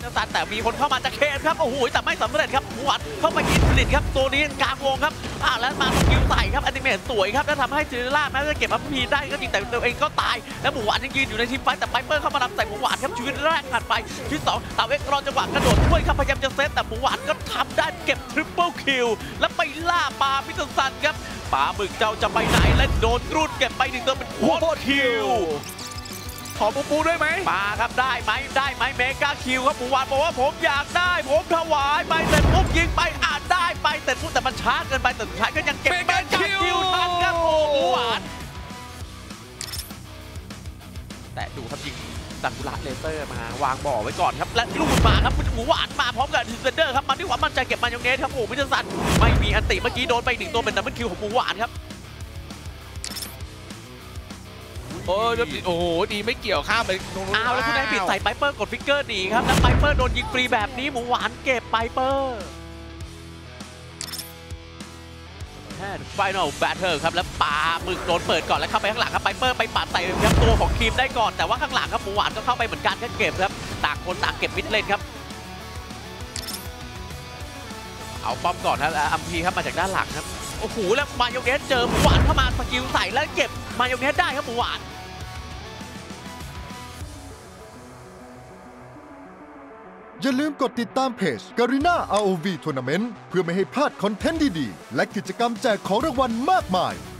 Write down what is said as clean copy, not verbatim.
สันแต่มีคนเข้ามาจากเคนครับโอ้โหแต่ไม่สำเร็จครับหมูหวานเข้าไปกินสลิดครับตัวนี้กลางวงครับแล้วมาสกิลใส่ครับแอนิเมตสวยครับแล้วทำให้จิล่าแม้จะเก็บอัพพีได้ก็จริงแต่ตัวเองก็ตายแล้วหมูหวานยังยืนอยู่ในทีมไฟแต่ไพเปอร์เข้ามานำใส่หมูหวานครับชีวิตแรกผ่านไปชีวิต2เต่าเอ็กรอจังหวะกระโดดช่วยครับพยายามจะเซตแต่หมูหวานก็ทำได้เก็บทริปเปิลคิวแล้วไปล่าปลาพิษสันครับปลาหมึกเจ้าจะไปไหนและโดนรูดเก็บไป1ตัวเป็นโคตรคิวขอปูด้วยไหมมาครับได้ไหมเมกาคิวครับหมูหวานบอกว่าผมอยากได้ผมถวายไปแต่ปุ๊บยิงไปได้ไปแต่ปุ๊บแต่มันช้าเกินไปแต่สุดท้ายก็ยังเก็บเมกาคิวทันครับโอ้หมูหวานแต่ดูครับยิงซากุระเลเซอร์มาวางบ่อไว้ก่อนครับและลูกมาครับหมูหวานมาพร้อมกับดิเซนเดอร์ครับมันด้วยความมั่นใจเก็บมายองเนสครับโอ้มิสซันไม่มีอันติเมื่อกี้โดนไป1ตัวเป็นดับเบิลคิวของหมูหวานครับโอ้โหดีไม่เกี่ยวข้ามไปตรงนู้นแล้วคุณนายปิดใส่ไพเปอร์กดฟิกเกอร์หนีครับแล้วไพเปอร์โดนยิงฟรีแบบนี้หมูหวานเก็บไพเปอร์ไฟนอลแบทเทิลครับแล้วปาหมึกโดนเปิดก่อนแล้วเข้าไปข้างหลังครับไพเปอร์ไปปัดใส่ครับตัวของทีมได้ก่อนแต่ว่าข้างหลังครับหมูหวานก็เข้าไปเหมือนกันก็เก็บครับต่างคนต่างเก็บมิดเลนครับเอาป้อมก่อนครับอัมพีครับมาจากด้านหลังครับโอ้โหแล้วมายองเนสเจอหมูหวานเข้ามาสกิลใส่แล้วเก็บมายองเนสได้ครับหมูหวานอย่าลืมกดติดตามเพจ Garena ROV Tournament เพื่อไม่ให้พลาดคอนเทนต์ดีๆและกิจกรรมแจกของรางวัลมากมาย